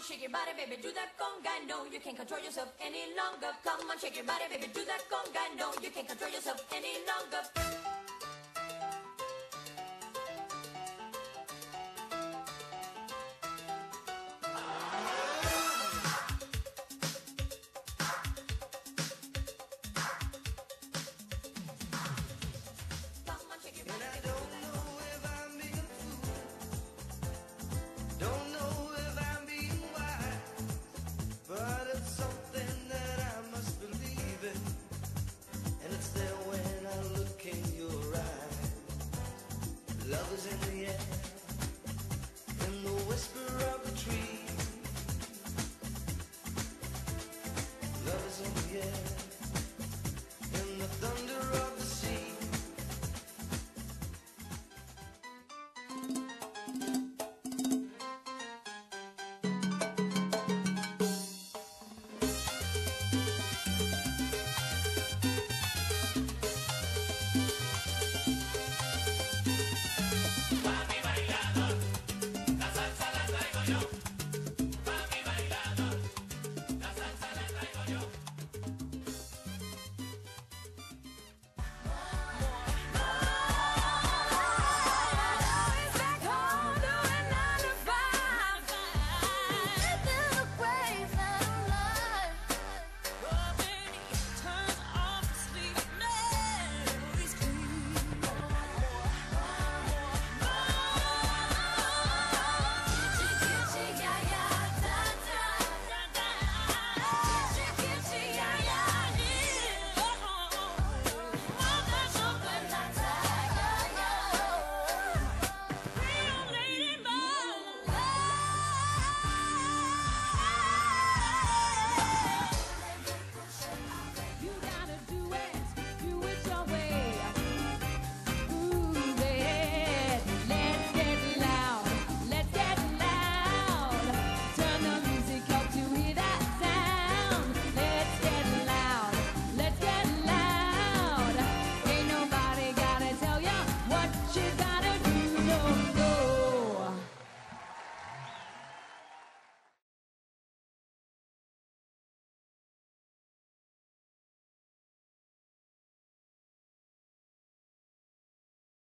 shake your body, baby, do that conga. No, you can't control yourself any longer. Come on, shake your body, baby, do that conga. No, you can't control yourself any longer.